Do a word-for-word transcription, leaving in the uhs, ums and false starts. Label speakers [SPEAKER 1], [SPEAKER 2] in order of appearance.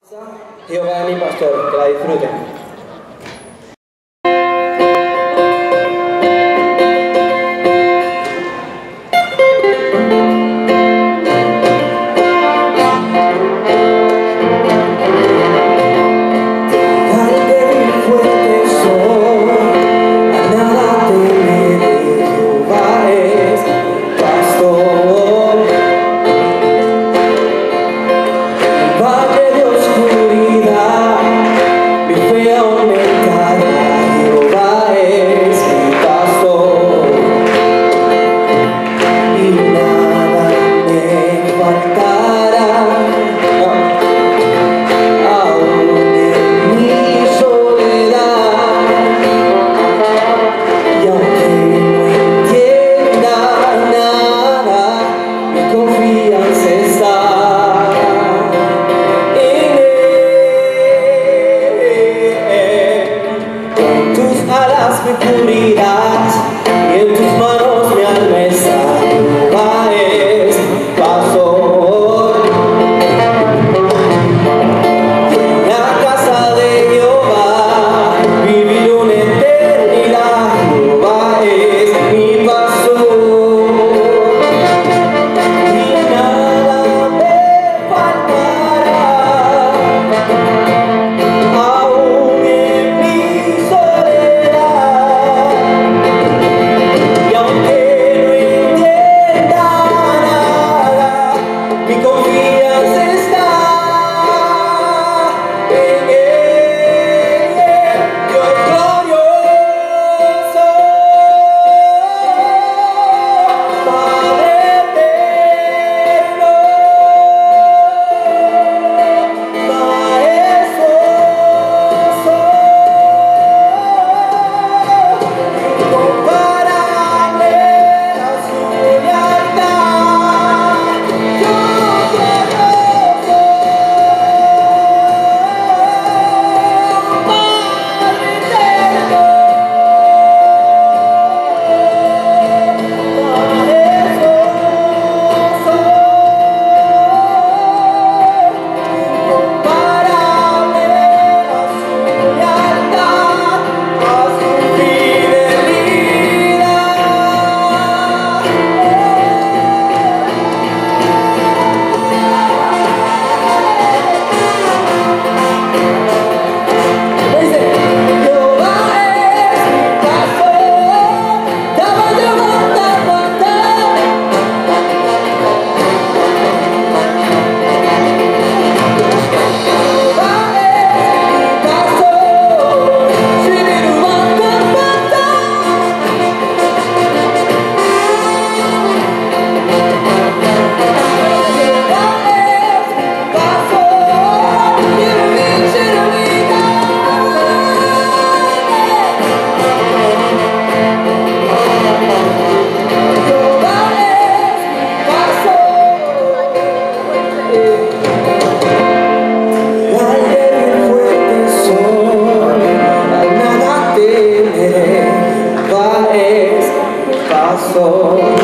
[SPEAKER 1] Jehová es mi pastor, que la disfruten. Me cubrirás y en tus manos mi alma está. Jehová es mi pastor. En la casa de Jehová viviré una eternidad. Jehová es mi pastor y nada me faltará. Aún en mi soledad, mi confianza está en Él, Dios glorioso, Padre eterno, majestuoso, incomparable a su lealtad. So